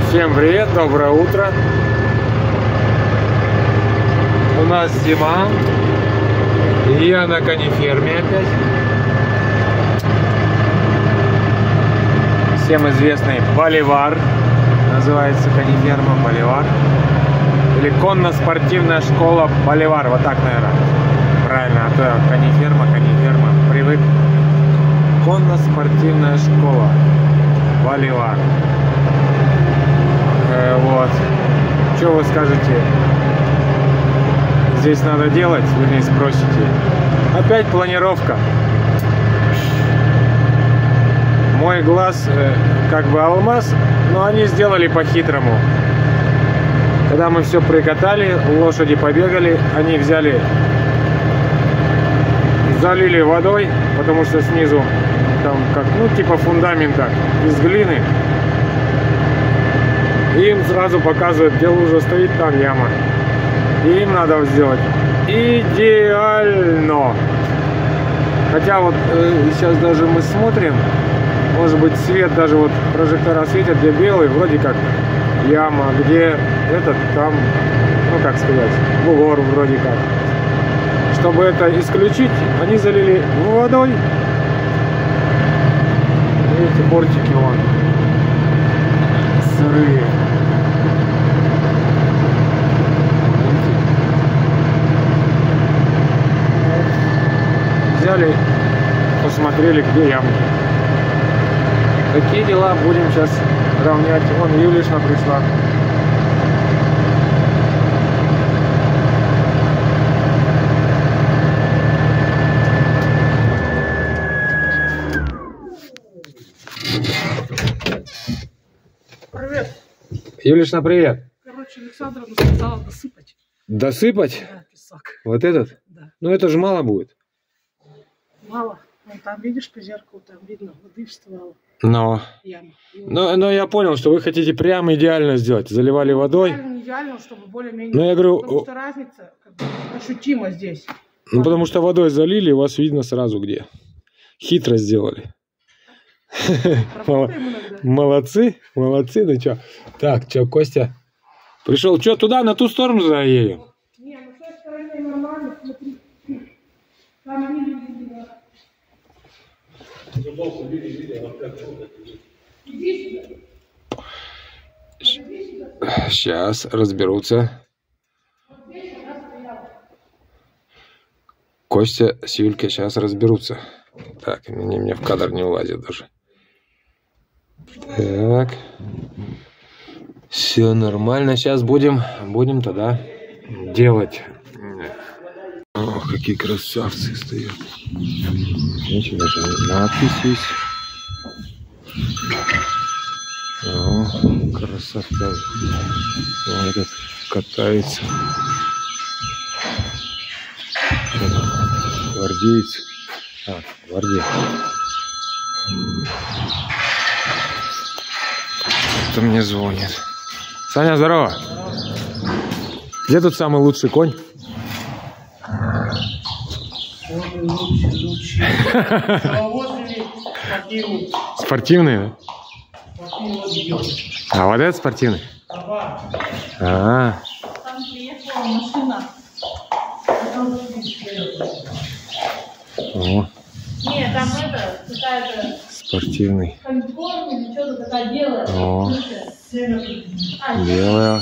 Всем привет, доброе утро. У нас зима. И я на кониферме опять. Всем известный Боливар. Называется кониферма Боливар. Или конно-спортивная школа Боливар. Вот так, наверное. Правильно, а то кониферма. Привык. Конно-спортивная школа Боливар. Вот. Что вы скажете? Здесь надо делать, вернее, спросите. Опять планировка. Мой глаз как бы алмаз, но они сделали по-хитрому. Когда мы все прикатали, лошади побегали, они взяли, залили водой, потому что снизу там как, ну, типа фундамента из глины. И им сразу показывают, где лужа стоит, там яма. И им надо сделать идеально. Хотя вот сейчас даже мы смотрим, может быть, свет, даже вот прожектора светят, где белый, вроде как яма, где этот там, ну как сказать, бугор вроде как. Чтобы это исключить, они залили водой. Видите, бортики вон сырые. Взяли, посмотрели, где ямки. Такие дела, будем сейчас равнять. Вон Юлишна пришла. Привет. Юлишна, привет. Короче, Александровна сказала досыпать. Досыпать? Да, песок. Вот этот? Да. Ну это же мало будет. Мало. Вон там, видишь, по зеркалу, там видно, воды вставала. Но Яма. Но я понял, что вы хотите прямо идеально сделать. Заливали водой. Не идеально, чтобы более-менее. Ну я говорю, потому что разница как бы ощутима здесь. ну потому что водой залили, и вас видно сразу где. Хитро сделали. Молодцы, молодцы, ну чё. Так, чё, Костя пришел, чё, туда, на ту сторону заедем? Не, ну с той стороны нормально, смотри. Там видно. Сейчас разберутся. Костя с Юлькой сейчас разберутся. Так, они мне в кадр не улазят даже. Так. Все нормально. Сейчас будем тогда делать. О, какие красавцы стоят. Видите, даже надпись есть. О, красота. О, этот катается. Гвардеец. А, гвардия. Кто мне звонит? Саня, здорово. Где тут самый лучший конь? Спортивный? А вот этот спортивный? Там приехала машина. О. Нет, там это какая-то спортивный. конькорм или что-то такая белая. О. Белая.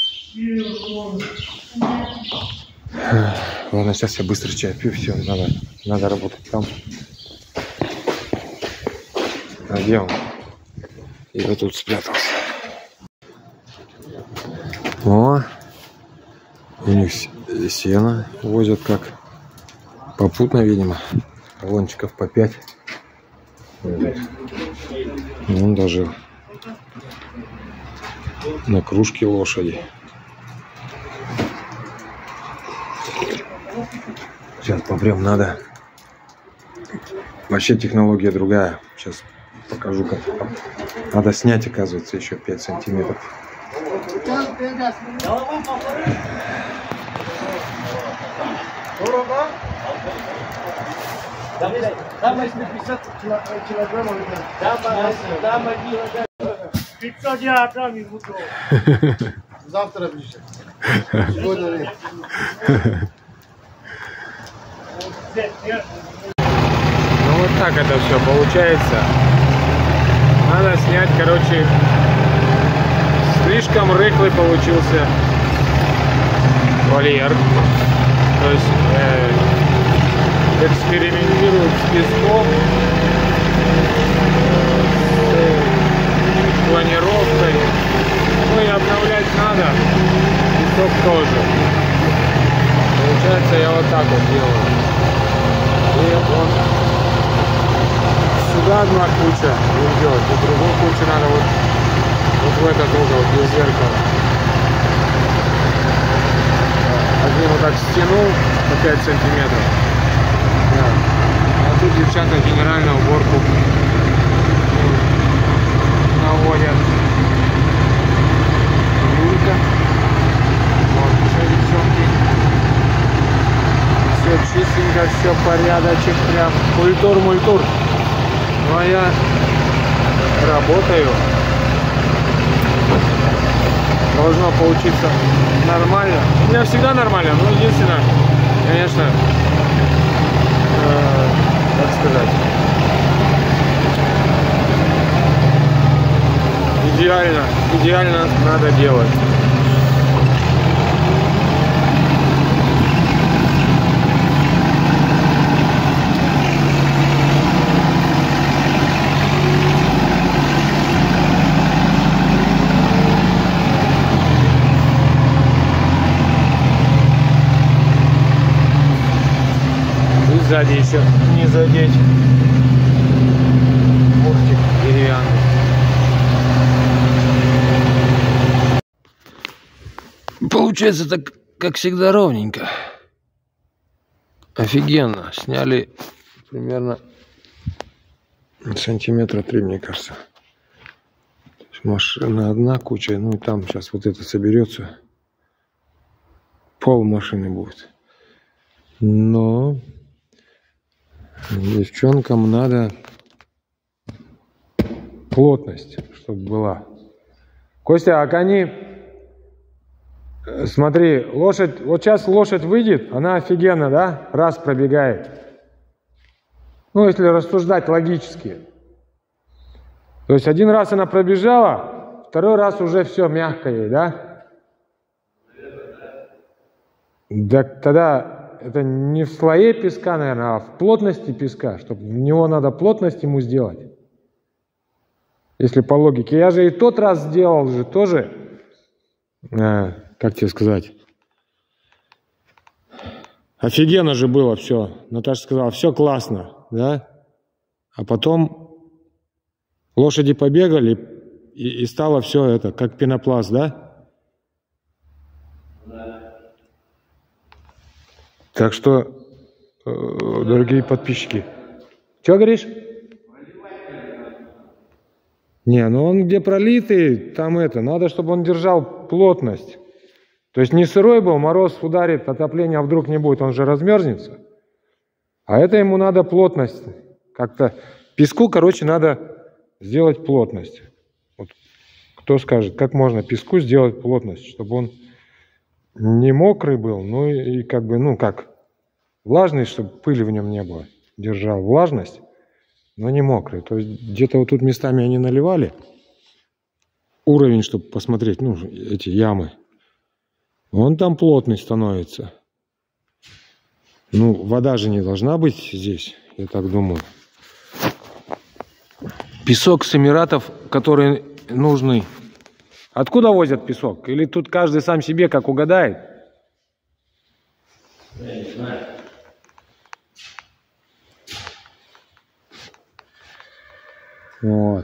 Ладно, сейчас я быстро чай пью, все, надо работать там. А где он? И вот тут спрятался. О, у них сено возят как попутно, видимо. Колончиков по 5. Ну, даже на кружке лошади. Сейчас попрям, надо. Вообще технология другая. Сейчас покажу, как. Надо снять, оказывается, еще 5 сантиметров. Там если 50 килограммов, Завтра ближе. Сегодня нет. Ну вот так это все получается. Надо снять, короче, слишком рыхлый получился вольер. То есть экспериментируют с песком, с планировкой. Ну и обновлять надо, песок тоже. Получается, я вот так вот делаю. И вот сюда одна куча идет, и другую кучу надо вот в этот угол, без зеркала. Один вот так стянул по 5 сантиметров. Да. А тут девчата генеральную уборку наводят. Юлька. Вот еще девчонки. Все чистенько, все порядочек прям. Культур-мультур. Ну а я работаю. Должно получиться нормально. У меня всегда нормально, но единственное, конечно, как сказать, идеально надо делать. Сзади еще не задеть муртик деревянный. Получается так, как всегда, ровненько. Офигенно. Сняли примерно сантиметра 3, мне кажется. Машина одна куча, ну и там сейчас вот это соберется. Пол машины будет. Но девчонкам надо плотность, чтобы была. Костя, а кони, смотри, лошадь, вот сейчас лошадь выйдет, она офигенно, да, раз пробегает. Ну, если рассуждать логически. То есть один раз она пробежала, второй раз уже все мягко ей, да? Так тогда это не в слое песка, наверное, а в плотности песка, чтобы в него надо плотность ему сделать. Если по логике. Я же и тот раз сделал же тоже, как тебе сказать, офигенно же было все. Наташа сказала, все классно, да? А потом лошади побегали и стало все это, как пенопласт, да? Так что, дорогие подписчики, что говоришь? Не, ну он где пролитый, там это, надо, чтобы он держал плотность. То есть не сырой был, мороз ударит, отопления вдруг не будет, он же размерзнется. А это ему надо плотность. Как-то песку, короче, надо сделать плотность. Вот кто скажет, как можно песку сделать плотность, чтобы он не мокрый был, ну и как бы, ну как, влажный, чтобы пыли в нем не было. Держал влажность, но не мокрый. То есть где-то вот тут местами они наливали уровень, чтобы посмотреть, ну, эти ямы. Он там плотный становится. Ну, вода же не должна быть здесь, я так думаю. Песок с Эмиратов, который нужный. Откуда возят песок? Или тут каждый сам себе как угадает? Я не знаю. Вот.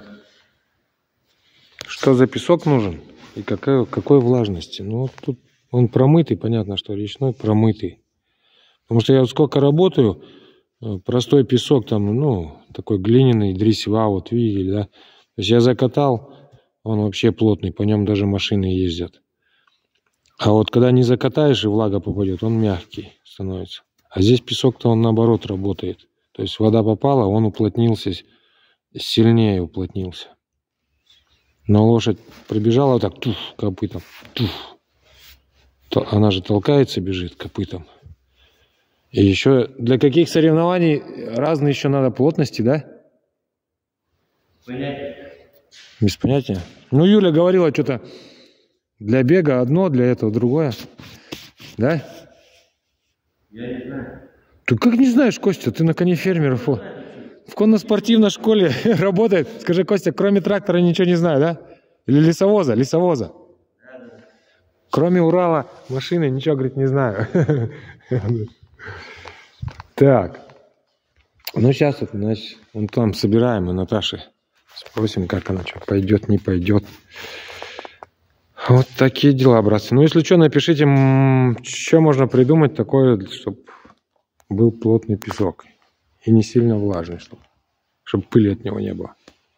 Что за песок нужен и какой влажности? Ну, вот тут он промытый, понятно, что речной промытый. Потому что я вот сколько работаю, простой песок там, ну, такой глиняный, дресва, вот видели, да? То есть я закатал, он вообще плотный, по нем даже машины ездят. А вот когда не закатаешь и влага попадет, он мягкий становится. А здесь песок-то он наоборот работает. То есть вода попала, он уплотнился, сильнее уплотнился. Но лошадь пробежала вот так, туф, копытом. Туф. Она же толкается, бежит копытом. И еще для каких соревнований разные еще надо плотности, да? Понятия. Без понятия. Ну, Юля говорила, что-то для бега одно, для этого другое. Да? Я не знаю. Ты как не знаешь, Костя, ты на коне фермеров. В конно-спортивной школе работает. Скажи, Костя, кроме трактора ничего не знаю, да? Или лесовоза? Лесовоза. Кроме Урала, машины, ничего, говорит, не знаю. Так. Ну, сейчас вот, значит, вон там собираем у Наташи. Спросим, как она, что, пойдет, не пойдет. Вот такие дела, братцы. Ну, если что, напишите, что можно придумать такое, чтобы был плотный песок. И не сильно влажный, чтобы пыли от него не было.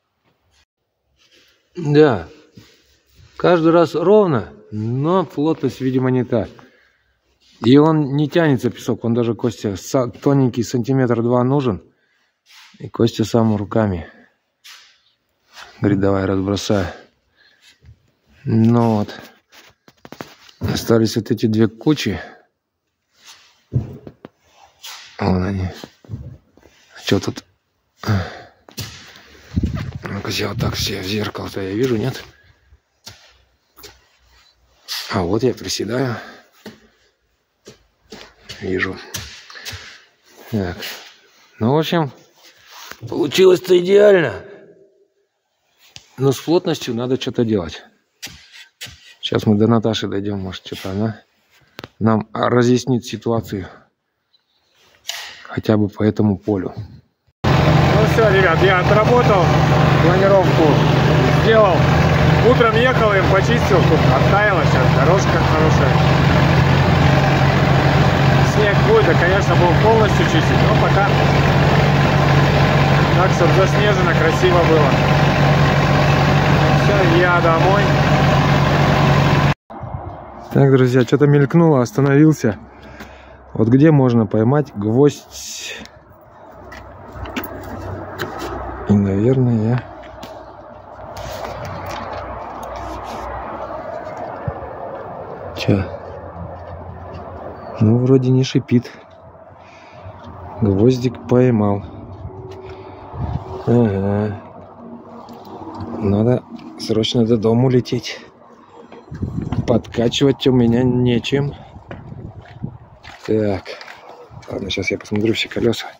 Да. Каждый раз ровно, но плотность, видимо, не та. И он не тянется, песок. Он даже, Костя, тоненький, сантиметр-два нужен. И Костя сам руками. Говорит, давай разбросай. Ну вот. Остались вот эти две кучи. Вон они. Что тут? Ну-ка, я вот так все в зеркало-то я вижу, нет? А вот я приседаю. Вижу. Так. Ну, в общем, получилось-то идеально. Но с плотностью надо что-то делать. Сейчас мы до Наташи дойдем, может, что-то она нам разъяснит ситуацию. Хотя бы по этому полю. Ну все, ребят, я отработал, планировку сделал. Утром ехал, им почистил, тут оттаяло, сейчас дорожка хорошая. Снег будет, да, конечно, был полностью чистить, но пока так, чтобы заснежено, красиво было. Все, я домой. Так, друзья, что-то мелькнуло, остановился. Вот где можно поймать гвоздь. И, наверное, я... Че? Ну, вроде не шипит. Гвоздик поймал. Ага. Надо срочно до дому лететь. Подкачивать у меня нечем. Так. Ладно, сейчас я посмотрю все колеса.